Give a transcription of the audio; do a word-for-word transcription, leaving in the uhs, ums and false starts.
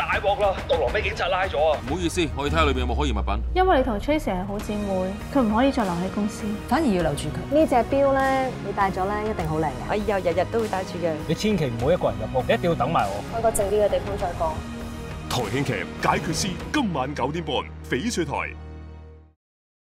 大鑊啦！到羅俾警察拉咗啊！ 唔好意思，我要睇下裏邊有冇可疑物品。 因為你同 Tracy 係好姊妹，佢唔可以再留喺公司， 反而要留住佢。 呢隻錶咧，你戴咗咧一定好靚嘅。 我以後日日都會戴住嘅。 你千祈唔好一個人入屋，你一定要等埋我。 去個靜啲嘅地方再講。 台慶劇《解決師》今晚九點半，翡翠台。